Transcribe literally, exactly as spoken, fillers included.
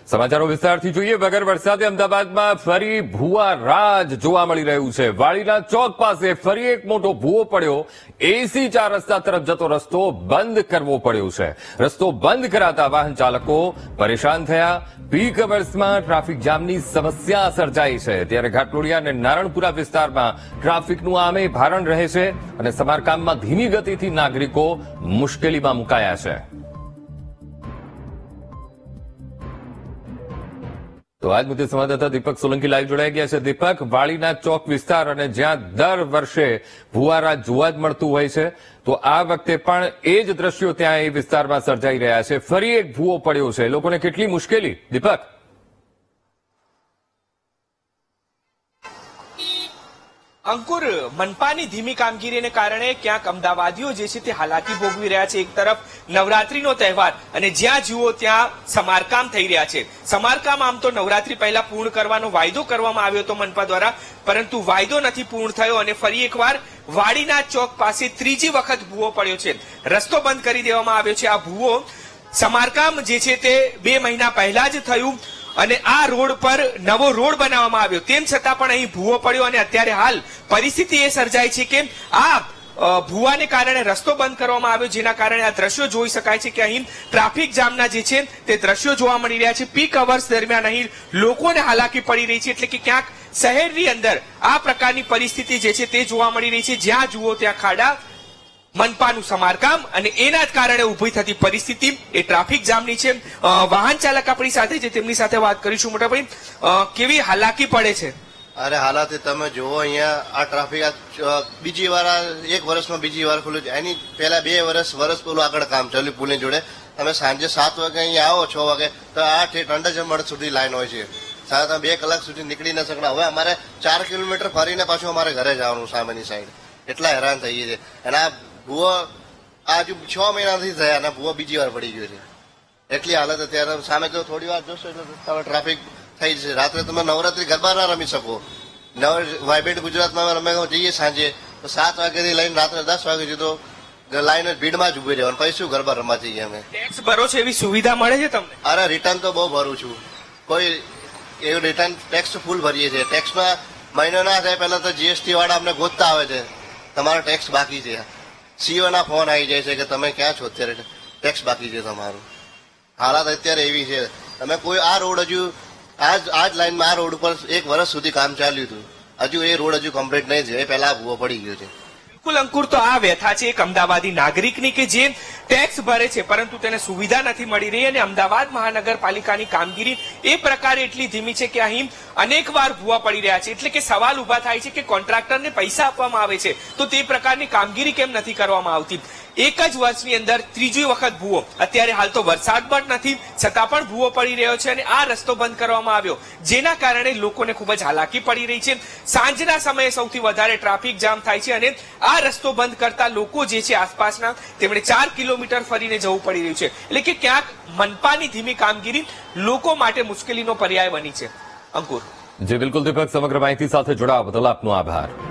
સમાચારો વિસ્તારથી જોઈએ. વગર વરસાદે અમદાવાદમાં ફરી ભૂવા રાજ જોવા મળી રહ્યું છે. વાડીના ચોક પાસે ફરી એક મોટો ભૂવો પડ્યો. એસી ચાર રસ્તા તરફ જતો રસ્તો બંધ કરવો પડ્યો છે. રસ્તો બંધ કરાતા વાહન ચાલકો પરેશાન થયા. પીક અવર્સમાં ટ્રાફિક જામની સમસ્યા સર્જાઈ છે. ત્યારે ઘાટલોડિયા અને નારણપુરા વિસ્તારમાં ટ્રાફિકનું આમે ભારણ રહે છે અને સમારકામમાં ધીમી ગતિથી નાગરિકો મુશ્કેલીમાં મુકાયા છે. તો આજ મુદ્દે સંવાદદાતા દીપક સોલંકી લાઈવ જોડાઈ ગયા છે. દીપક, વાડીના ચોક વિસ્તાર અને જ્યાં દર વર્ષે ભુવારા જોવા જ મળતું હોય છે, તો આ વખતે પણ એ જ દ્રશ્યો ત્યાં એ વિસ્તારમાં સર્જાઈ રહ્યા છે. ફરી એક ભૂવો પડ્યો છે. લોકોને કેટલી મુશ્કેલી, દીપક? અંકુર, મનપાની ધીમી કામગીરીને કારણે ક્યાંક અમદાવાદીઓ જે છે તે હાલાકી ભોગવી રહ્યા છે. એક તરફ નવરાત્રીનો તહેવાર અને જ્યાં જુઓ ત્યાં સમારકામ થઈ રહ્યા છે. સમારકામ આમ તો નવરાત્રી પહેલા પૂર્ણ કરવાનો વાયદો કરવામાં આવ્યો હતો મનપા દ્વારા, પરંતુ વાયદો નથી પૂર્ણ થયો અને ફરી એકવાર વાડીના ચોક પાસે ત્રીજી વખત ભૂવો પડ્યો છે. રસ્તો બંધ કરી દેવામાં આવ્યો છે. આ ભૂવો સમારકામ જે છે તે બે મહિના પહેલા જ થયું અને આ રોડ પર નવો રોડ બનાવવામાં આવ્યો, તેમ છતાં પણ અહીં ભૂવો પડ્યો અને અત્યારે હાલ પરિસ્થિતિ એ સર્જાય છે કે આ ભૂવાને કારણે રસ્તો બંધ કરવામાં આવ્યો, જેના કારણે આ દ્રશ્યો જોઈ શકાય છે કે અહીં ટ્રાફિક જામના જે છે તે દ્રશ્યો જોવા મળી રહ્યા છે. પીક અવર્સ દરમિયાન અહીં લોકોને હાલાકી પડી રહી છે. એટલે કે ક્યાંક શહેરની અંદર આ પ્રકારની પરિસ્થિતિ જે છે તે જોવા મળી રહી છે. જ્યાં જુઓ ત્યાં ખાડા, મનપાનું સમારકામ અને એના જ કારણે ઉભી થતી પરિસ્થિતિ એ ટ્રાફિક જામની છે. વાહન ચાલક આપણી સાથે છે, તેમની સાથે વાત કરીશું. મોટાભાઈ, કેવી હાલાકી પડે છે? અરે હાલાત તમે જુઓ, અહીંયા આ ટ્રાફિક બીજી વાર એક વર્ષમાં બીજી વાર ખુલ્લું છે. એની પહેલા બે વર્ષ વર્ષ પેલું આગળ કામ ચાલ્યું પુલની જોડે. તમે સાંજે સાત વાગે અહીંયા આવો, છ વાગે તો આ ટંડજમણ સુધી લાઈન હોય છે. સાડા બે કલાક સુધી નીકળી ન શકતા. હવે અમારે ચાર કિલોમીટર ફરીને પાછું અમારે ઘરે જવાનું સામેની સાઈડ. એટલા હેરાન થઈ ગઈ છે. અને આ ભૂવો આજુ છ મહિનાથી થયા અને ભૂવો બીજી વાર પડી ગયો છે. એટલી હાલત અત્યારે સામે જો થોડી વાર જોશો એટલે ટ્રાફિક થઈ જશે. રાત્રે તમે નવરાત્રી ગરબા ના રમી શકો. નવ વાઇબ્રેન્ટ ગુજરાતમાં અમે જઈએ સાંજે તો સાત વાગ્યાથી લઈને રાત્રે દસ વાગે સુધી તો લાઈન ભીડમાં જ ઉભી રહેવાનું. પછી શું ગરબા રમવા જઈએ અમે? ટેક્સ ભરો છો એવી સુવિધા મળે છે તમને? અરે રિટર્ન તો બહુ ભરું છું. કોઈ એવું રિટર્ન ટેક્સ ફૂલ ભરીએ છીએ. ટેક્સમાં મહિનો ના થાય પહેલા તો જીએસટી વાળા અમને ગોતતા આવે છે, તમારો ટેક્સ બાકી છે. સીઓ ના ફોન આવી જાય છે કે તમે ક્યાં છો, અત્યારે ટેક્સ બાકી છે તમારું. હાલત અત્યારે એવી છે. તમે કોઈ આ રોડ હજુ આજ આજ લાઈનમાં આ રોડ ઉપર એક વર્ષ સુધી કામ ચાલ્યું હતું, હજુ એ રોડ હજુ કમ્પ્લીટ નહીં છે. એ પહેલા ભૂવો પડી ગયો છે. બિલકુલ અંકુર, તો આ વ્યથા છે એક અમદાવાદી નાગરિકની કે જે ટેક્સ ભરે છે પરંતુ તેને સુવિધા નથી મળી રહી. અને અમદાવાદ મહાનગરપાલિકાની કામગીરી એ પ્રકારે એટલી ધીમી છે કે અહીં અનેક વાર ભૂવા પડી રહ્યા છે. એટલે કે સવાલ ઉભા થાય છે કે કોન્ટ્રાક્ટરને પૈસા આપવામાં આવે છે તો તે પ્રકારની કામગીરી કેમ નથી કરવામાં આવતી? એક જ વર્ષની અંદર ત્રીજી વખત ભૂવો. અત્યારે હાલ તો વરસાદ પણ નથી, છતાં પણ ભૂવો પડી રહ્યો છે અને આ રસ્તો બંધ કરવામાં આવ્યો, જેના કારણે લોકોને ખૂબ જ હાલાકી પડી રહી છે. સાંજના સમયે સૌથી વધારે ટ્રાફિક જામ થાય છે અને આ રસ્તો બંધ કરતા લોકો જે છે આસપાસના, તેમણે ચાર કિલોમીટર ફરીને જવું પડી રહ્યું છે. એટલે કે ક્યાંક મનપાની ધીમી કામગીરી લોકો માટે મુશ્કેલીનો પર્યાય બની છે. અંકુર. જી બિલકુલ દીપક, સમગ્ર માહિતી સાથે જોડાવા બદલ આપનો આભાર.